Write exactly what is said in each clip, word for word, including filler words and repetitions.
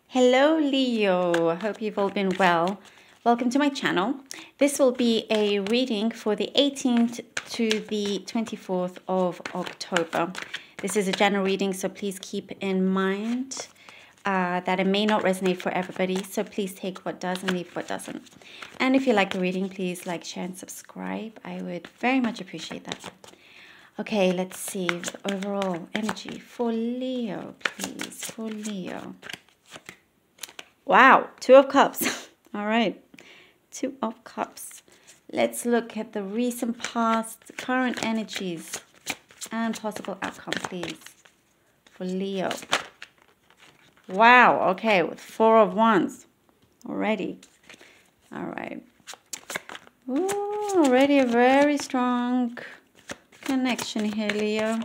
Hello Leo, I hope you've all been well. Welcome to my channel. This will be a reading for the eighteenth to the twenty-fourth of October. This is a general reading, so please keep in mind uh, that it may not resonate for everybody, so please take what does and leave what doesn't. And if you like the reading, please like, share and subscribe. I would very much appreciate that. Okay, let's see the overall energy for Leo, please, for Leo. Wow, Two of Cups. All right, Two of Cups. Let's look at the recent past, current energies, and possible outcome, please, for Leo. Wow, okay, with Four of Wands already. All right. Ooh, already a very strong connection here, Leo.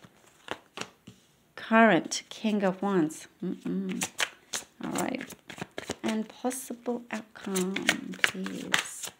Current King of Wands. Mm-mm. All right. And possible outcome, please.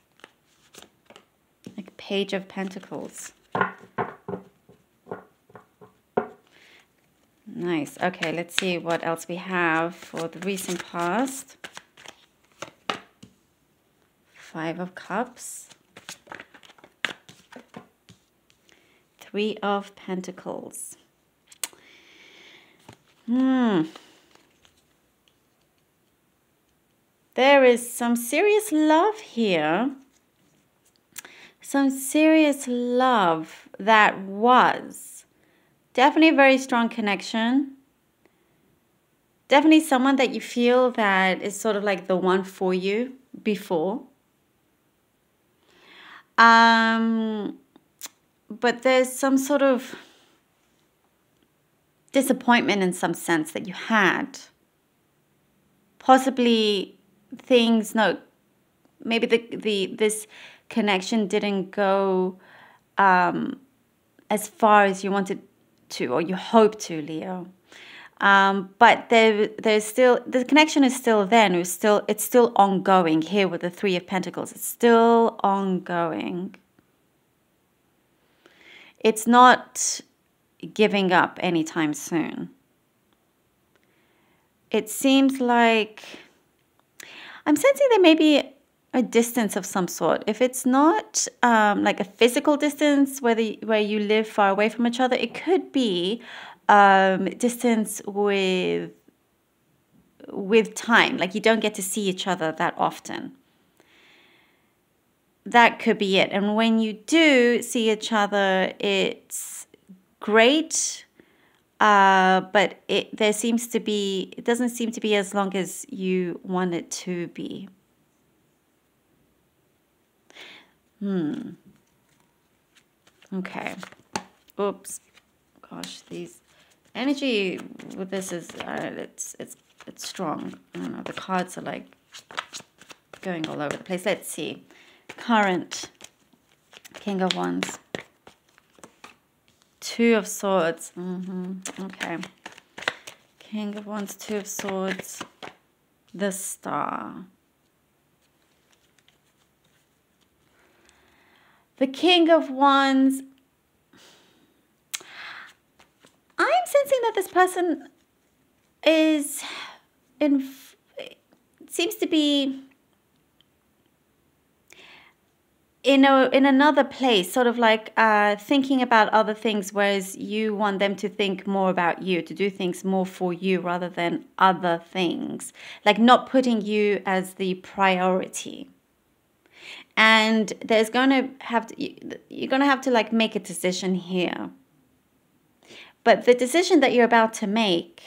Like Page of Pentacles. Nice. Okay, let's see what else we have for the recent past. Five of Cups. Three of Pentacles. Hmm. There is some serious love here. Some serious love that was. Definitely a very strong connection. Definitely someone that you feel that is sort of like the one for you before. Um, but there's some sort of disappointment in some sense that you had. Possibly things, no, maybe the, the this connection didn't go um, as far as you wanted to or you hoped to, Leo. Um, but there, there's still, the connection is still there and it's still, it's still ongoing here with the Three of Pentacles. It's still ongoing. It's not giving up anytime soon. It seems like I'm sensing there may be a distance of some sort. If it's not um, like a physical distance where, the, where you live far away from each other, it could be um, distance with, with time. Like you don't get to see each other that often. That could be it. And when you do see each other, it's great. Uh, but it there seems to be, it doesn't seem to be as long as you want it to be. Hmm. Okay. Oops. Gosh, these energy with this is uh, it's it's it's strong. I don't know. The cards are like going all over the place. Let's see. Current King of Wands. Two of Swords. Mm-hmm. Okay. King of Wands, Two of Swords. The Star. The King of Wands. I'm sensing that this person is in, seems to be in a in another place, sort of like uh, thinking about other things, whereas you want them to think more about you, to do things more for you rather than other things, like not putting you as the priority. And there's going to have to, you're going to have to like make a decision here. But the decision that you're about to make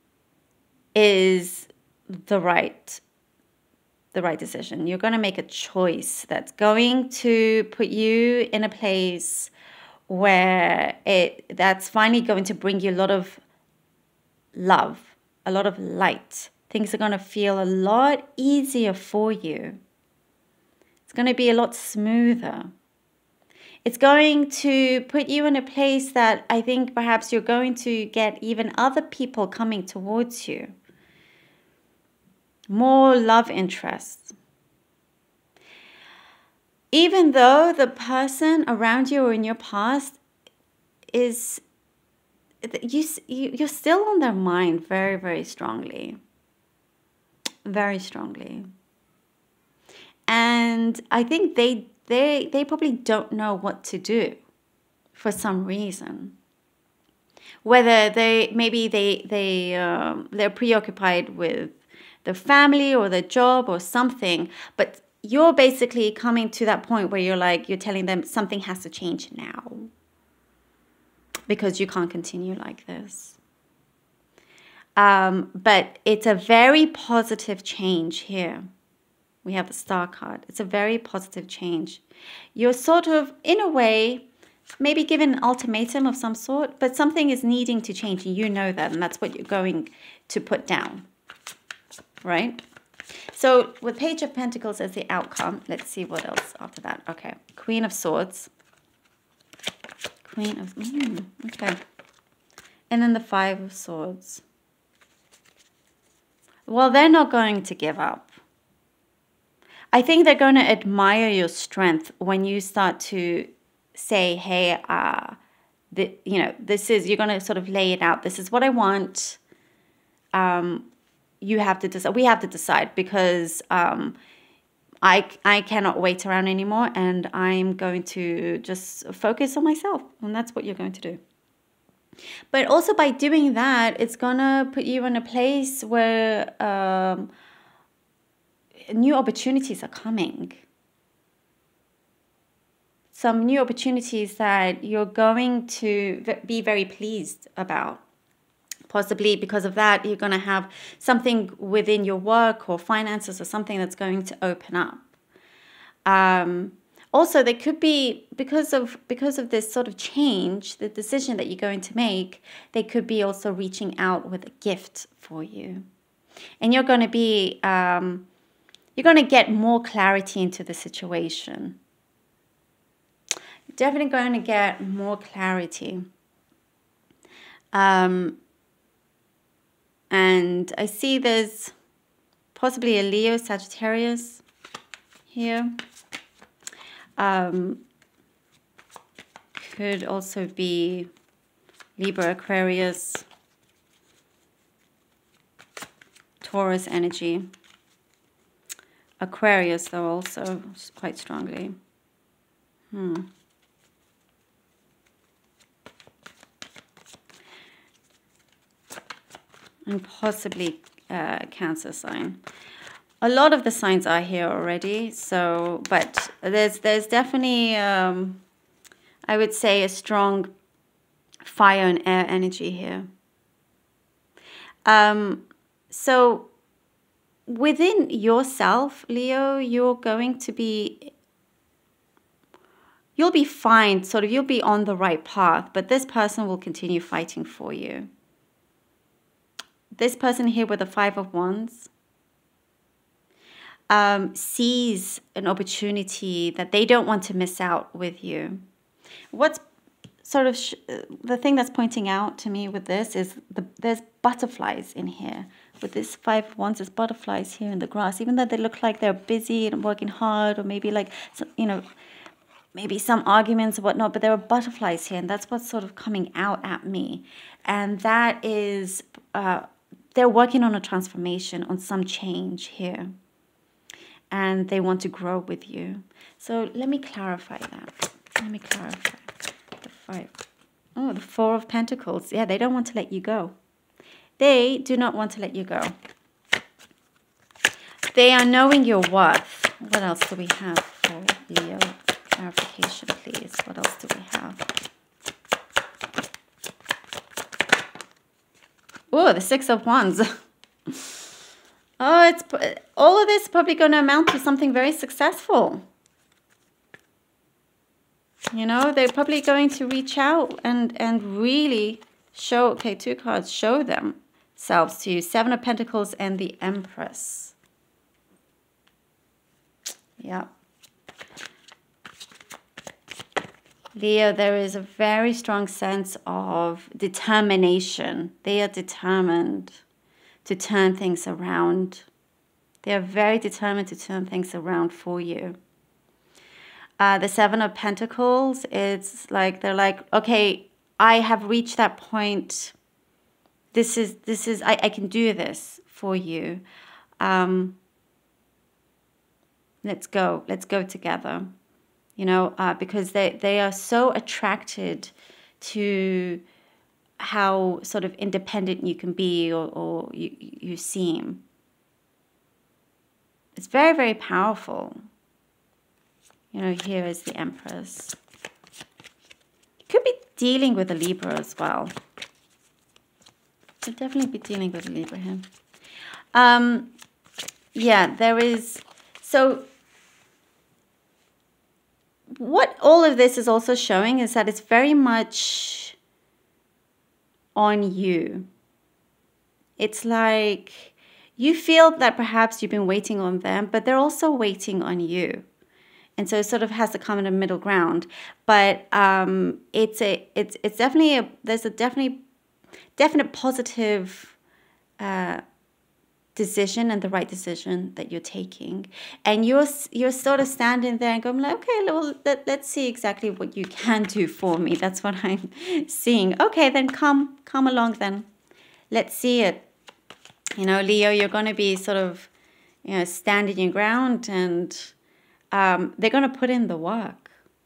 is the right the right decision. You're going to make a choice that's going to put you in a place where it that's finally going to bring you a lot of love, a lot of light. Things are going to feel a lot easier for you. It's going to be a lot smoother. It's going to put you in a place that I think perhaps you're going to get even other people coming towards you. More love interest. Even though the person around you or in your past is, you, you're still on their mind very, very strongly. very strongly. And I think they they they probably don't know what to do for some reason. Whether they maybe they they um, they're preoccupied with their family or their job or something, but you're basically coming to that point where you're like you're telling them something has to change now because you can't continue like this. Um, but it's a very positive change here. We have the Star card. It's a very positive change. You're sort of, in a way, maybe given an ultimatum of some sort, but something is needing to change, and you know that, and that's what you're going to put down, right? So with Page of Pentacles as the outcome, let's see what else after that. Okay, Queen of Swords. Queen of, mm, okay. And then the Five of Swords. Well, they're not going to give up. I think they're going to admire your strength when you start to say, hey, uh, the, you know, this is, you're going to sort of lay it out. This is what I want. Um, you have to decide. We have to decide because um, I, I cannot wait around anymore, and I'm going to just focus on myself. And that's what you're going to do. But also by doing that, it's going to put you in a place where um, new opportunities are coming. Some new opportunities that you're going to be very pleased about. Possibly because of that, you're going to have something within your work or finances or something that's going to open up. Um, also, there could be, because of because of this sort of change, the decision that you're going to make, they could be also reaching out with a gift for you. And you're going to be, um, you're going to get more clarity into the situation. You're definitely going to get more clarity. Um, and I see there's possibly a Leo, Sagittarius here. Um, could also be Libra, Aquarius, Taurus energy. Aquarius, though, also quite strongly. Hmm. And possibly uh, Cancer sign. A lot of the signs are here already, so, but there's there's definitely, um, I would say, a strong fire and air energy here. Um, so within yourself, Leo, you're going to be, you'll be fine, sort of, you'll be on the right path, but this person will continue fighting for you. This person here with the Five of Wands, Um, sees an opportunity that they don't want to miss out with you. What's sort of sh the thing that's pointing out to me with this is the, there's butterflies in here. With this Five of Wands, there's butterflies here in the grass, even though they look like they're busy and working hard, or maybe like, you know, maybe some arguments or whatnot, but there are butterflies here, and that's what's sort of coming out at me. And that is, uh, they're working on a transformation, on some change here. And they want to grow with you. So let me clarify that. Let me clarify. The five. Oh, the Four of Pentacles. Yeah, they don't want to let you go. They do not want to let you go. They are knowing your worth. What else do we have for Leo? Clarification, please. What else do we have? Oh, the Six of Wands. Oh, it's all of this is probably going to amount to something very successful. You know, they're probably going to reach out and, and really show, okay, two cards, show themselves to you. Seven of Pentacles and the Empress. Yeah. Leo, there is a very strong sense of determination. They are determined to turn things around. They are very determined to turn things around for you. Uh, the Seven of Pentacles, it's like, they're like, okay, I have reached that point. This is, this is, I, I can do this for you. um, let's go, let's go together, you know, uh, because they, they are so attracted to how sort of independent you can be, or, or you, you seem. It's very, very powerful. You know, here is the Empress. You could be dealing with a Libra as well. Could definitely be dealing with a Libra here. Um, yeah, there is... So, what all of this is also showing is that it's very much on you. It's like you feel that perhaps you've been waiting on them, but they're also waiting on you. And so it sort of has to come in a middle ground. But um, it's a it's it's definitely a there's a definitely definite positive uh, decision, and the right decision that you're taking. And you're you're sort of standing there and going like, okay, well, let, let's see exactly what you can do for me. That's what I'm seeing. Okay, then come come along then. Let's see it. You know, Leo, you're going to be sort of, you know, standing your ground, and um, they're going to put in the work.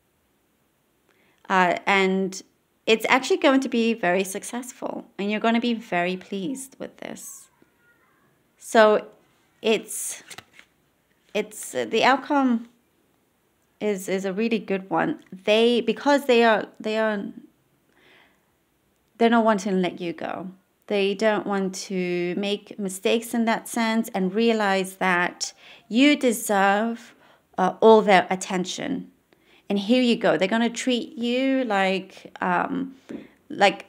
Uh, and it's actually going to be very successful, and you're going to be very pleased with this. So it's, it's uh, the outcome is, is a really good one. They, because they are, they are, they're not wanting to let you go. They don't want to make mistakes in that sense, and realize that you deserve uh, all their attention. And here you go. They're going to treat you like, um, like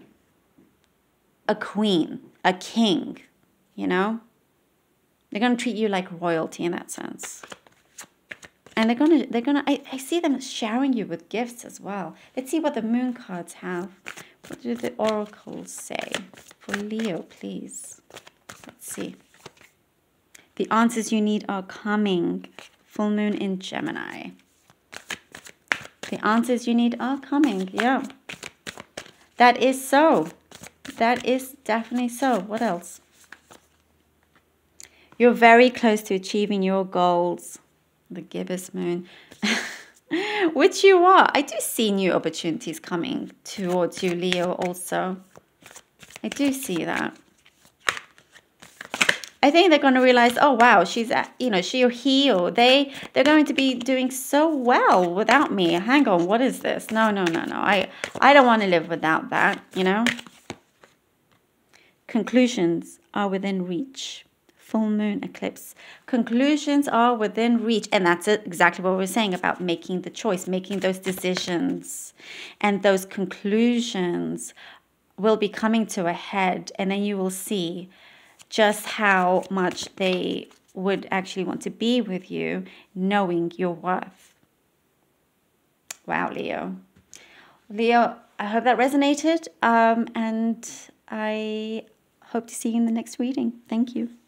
a queen, a king, you know? They're going to treat you like royalty in that sense. And they're going to, they're going to, I, I see them showering you with gifts as well. Let's see what the moon cards have. What do the oracles say for Leo, please? Let's see. The answers you need are coming. Full moon in Gemini. The answers you need are coming. Yeah. That is so. That is definitely so. What else? You're very close to achieving your goals. The gibbous moon. Which you are. I do see new opportunities coming towards you, Leo, also. I do see that. I think they're going to realize, oh, wow, she's, at, you know, she or he or they, they're going to be doing so well without me. Hang on, what is this? No, no, no, no. I, I don't want to live without that, you know. Conclusions are within reach. Full moon eclipse. Conclusions are within reach. And that's exactly what we're saying about making the choice, making those decisions. And those conclusions will be coming to a head. And then you will see just how much they would actually want to be with you, knowing your worth. Wow, Leo. Leo, I hope that resonated. Um, and I hope to see you in the next reading. Thank you.